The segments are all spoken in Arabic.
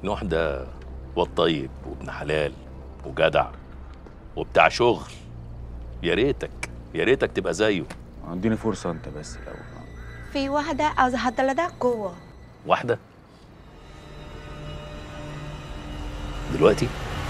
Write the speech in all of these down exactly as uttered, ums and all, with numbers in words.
نوح ده واد طيب وابن حلال وجدع وبتاع شغل. يا ريتك يا ريتك تبقى زيه. اديني فرصة انت بس الاول. في واحدة عاوزة هتلدك جوه. واحدة؟ دلوقتي؟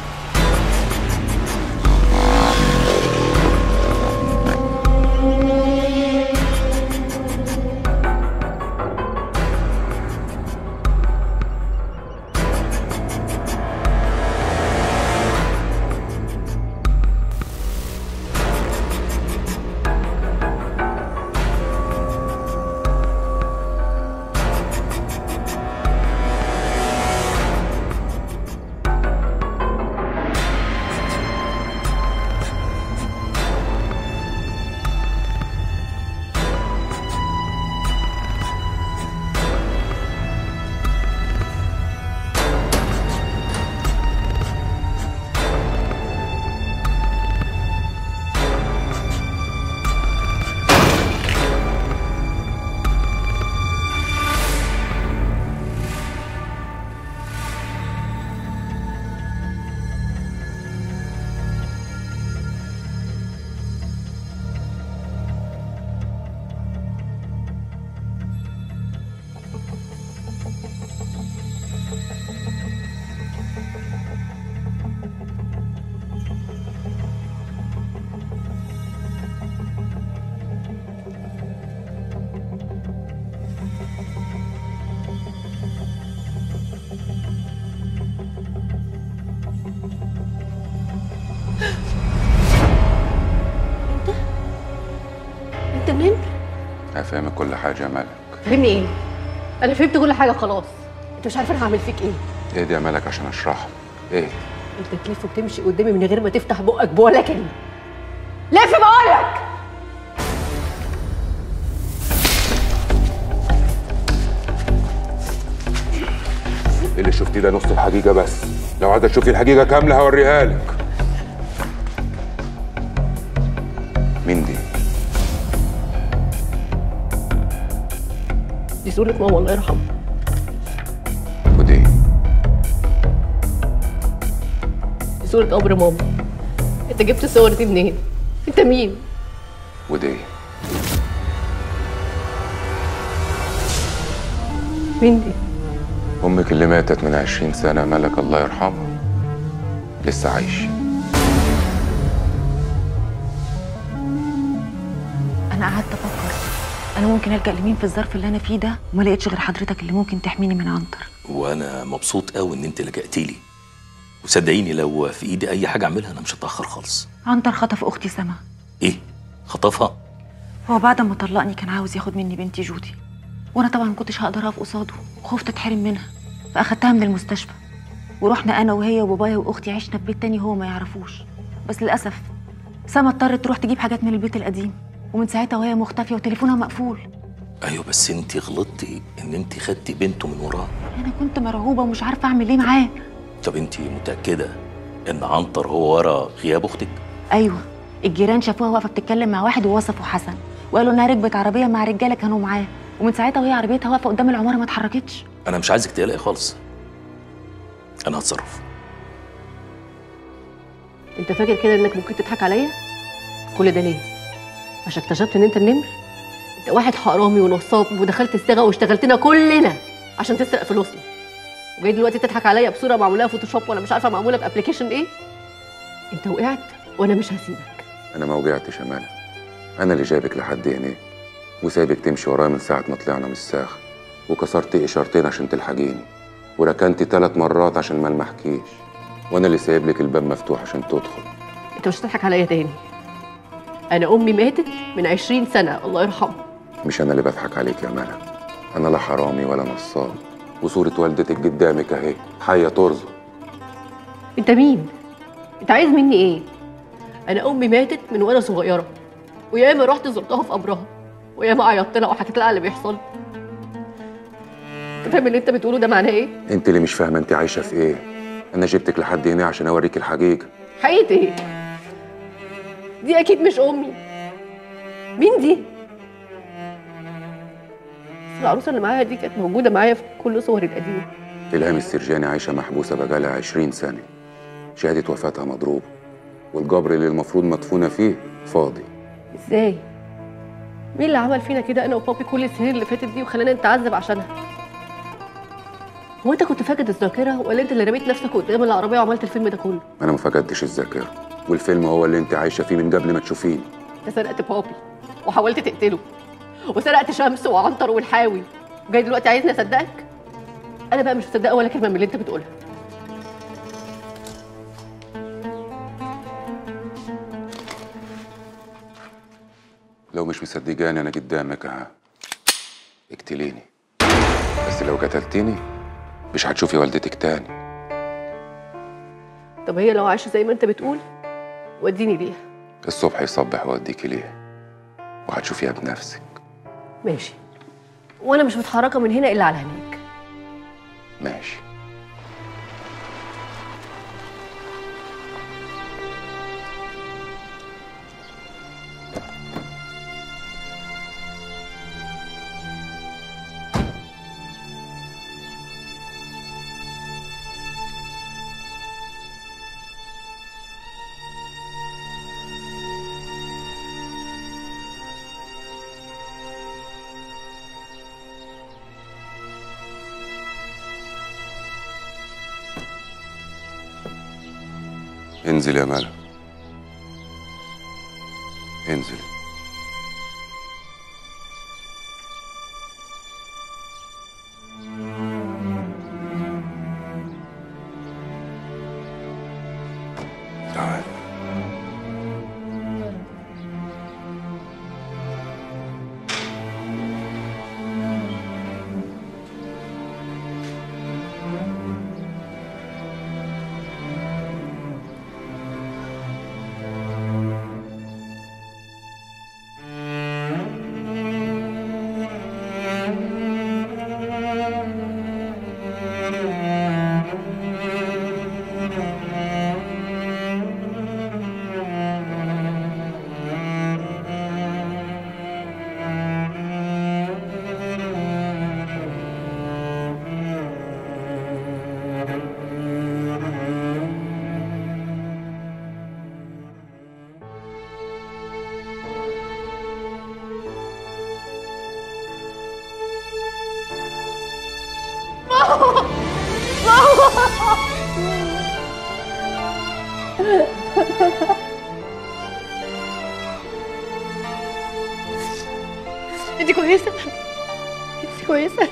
انت منين؟ هفهمك كل حاجة يا ملك. فهمني ايه؟ انا فهمت كل حاجه خلاص. انت مش عارف انا هعمل فيك ايه. ايه دي يا ملك عشان اشرحها؟ ايه؟ انت تلف وتمشي قدامي من غير ما تفتح بقك بولا كلمه. لف بقولك. اللي شفتيه ده نص الحقيقة بس، لو عايزة تشوفي الحقيقة كاملة هوريها لك. مين دي؟ دي صورة ماما الله يرحمها. ودي؟ دي صورة قبر ماما. انت جبت الصور دي منين؟ انت مين؟ ودي؟ مين دي؟ أمك اللي ماتت من عشرين سنة ملك الله يرحمها لسه عايشة. أنا قعدت أفكر أنا ممكن ألجأ لمين في الظرف اللي أنا فيه ده، وما لقيتش غير حضرتك اللي ممكن تحميني من عنتر. وانا مبسوط قوي ان انت لجأتي لي، وصدقيني لو في ايدي اي حاجه اعملها انا مش هتاخر خالص. عنتر خطف أختي سما. ايه؟ خطفها؟ هو بعد ما طلقني كان عاوز ياخد مني بنتي جودي، وأنا طبعا ما كنتش هقدر أقف قصاده وخفت أتحرم منها، فأخدتها من المستشفى ورحنا أنا وهي وبابايا وأختي عشنا في بيت تاني هو ما يعرفوش. بس للأسف سما اضطرت تروح تجيب حاجات من البيت القديم، ومن ساعتها وهي مختفية وتليفونها مقفول. ايوه بس انت غلطتي ان انت خدتي بنته من وراه. أنا كنت مرعوبة ومش عارفة أعمل إيه معاه. طب انت متاكده ان عنتر هو ورا غياب اختك؟ أيوه، الجيران شافوها واقفة بتتكلم مع واحد ووصفوا حسن، وقالوا إنها ركبت عربية مع رجالة كانوا معاه، ومن ساعتها وهي عربيتها واقفة قدام العمارة ما اتحركتش. انا مش عايزك تقلقي خالص، انا هتصرف. انت فاكر كده انك ممكن تضحك عليا؟ كل ده ليه؟ عشان اكتشفت ان انت النمر؟ انت واحد حرامي ونصاب ودخلت الصاغه واشتغلتنا كلنا عشان تسرق فلوسنا، وجاي دلوقتي تضحك عليا بصوره معموله فوتوشوب ولا مش عارفه معموله بابلكيشن ايه؟ انت وقعت وانا مش هسيبك. أنا ما وجعتش يا ملك، أنا اللي جايبك لحد هنا وسايبك تمشي ورايا من ساعة ما طلعنا من الساخ، وكسرت إشارتين عشان تلحقيني، وركنتي ثلاث مرات عشان ما المحكيش، وأنا اللي سايب لك الباب مفتوح عشان تدخل. انت مش هتضحك عليا تاني. انا امي ماتت من عشرين سنه الله يرحمها. مش أنا اللي بضحك عليك يا ملك، أنا لا حرامي ولا نصاب، وصورة والدتك قدامك أهي حية ترزق. انت مين؟ انت عايز مني ايه؟ انا امي ماتت من وانا صغيره، وياما رحت زرتها في قبرها، وياما عيطت لها وحكيت لها على اللي بيحصل. انت فاهم اللي انت بتقوله ده معناه ايه؟ أنت اللي مش فاهمة أنت عايشة في إيه. أنا جبتك لحد هنا عشان أوريك الحقيقة. حقيقة ايه؟ دي اكيد مش امي. مين دي؟ العروسه اللي معايا دي كانت موجوده معايا في كل صوري القديمه. إلهام السرجاني عايشة محبوسة بقالها عشرين سنة، شهادة وفاتها مضروبة، والقبر اللي المفروض مدفونة فيه فاضي. ازاي؟ مين اللي عمل فينا كده انا وبابي كل السنين اللي فاتت دي وخلانا نتعذب عشانها؟ هو انت كنت فاقد الذاكره ولا انت اللي رميت نفسك قدام العربيه وعملت الفيلم ده كله؟ أنا ما فقدتش الذاكرة، والفيلم هو اللي أنت عايشة فيه من قبل ما تشوفيني. انت سرقت بابي وحاولت تقتله، وسرقت شمس وعنتر والحاوي، وجاي دلوقتي عايزني اصدقك؟ انا بقى مش مصدقه ولا كلمه من اللي انت بتقولها. لو مش مصدقاني أنا قدامك أهو، اقتليني، بس لو قتلتيني مش هتشوفي والدتك تاني. طب هي لو عايشه زي ما انت بتقول وديني ليها. الصبح يصبح وأوديكي ليها وهتشوفيها بنفسك. ماشي، وانا مش متحركه من هنا الا على هناك. ماشي. انزل يا مالا، انزل. تعال. انت كويسه؟ انت كويسه؟